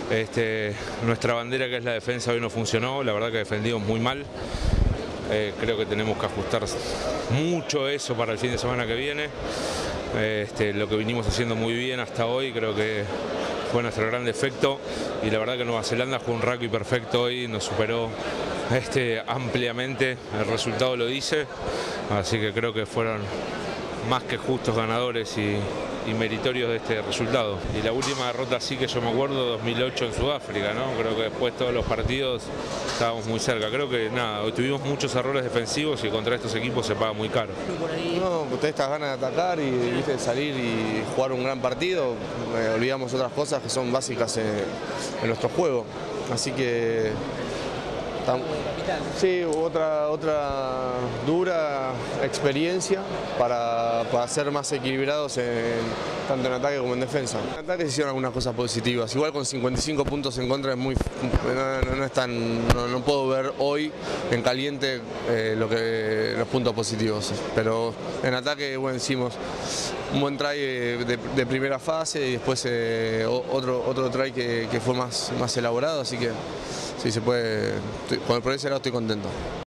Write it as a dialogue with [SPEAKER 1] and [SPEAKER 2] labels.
[SPEAKER 1] Nuestra bandera, que es la defensa, hoy no funcionó. La verdad que defendimos muy mal. Creo que tenemos que ajustar mucho eso para el fin de semana que viene. Lo que vinimos haciendo muy bien hasta hoy creo que fue nuestro gran defecto, y la verdad que Nueva Zelanda jugó un rugby perfecto hoy, nos superó ampliamente, el resultado lo dice, así que creo que fueron más que justos ganadores y meritorios de este resultado. Y la última derrota sí que yo me acuerdo, 2008 en Sudáfrica, ¿no? Creo que después todos los partidos estábamos muy cerca. Creo que nada, hoy tuvimos muchos errores defensivos y contra estos equipos se paga muy caro.
[SPEAKER 2] No, ustedes estas ganas de atacar y ¿viste? Salir y jugar un gran partido, olvidamos otras cosas que son básicas en nuestro juego. Así que sí, otra dura experiencia para ser más equilibrados tanto en ataque como en defensa. En ataque se hicieron algunas cosas positivas, igual con 55 puntos en contra no puedo ver hoy en caliente los puntos positivos, pero en ataque bueno, hicimos un buen try de primera fase y después otro try que fue más elaborado, así que sí se puede, por ese lado estoy contento.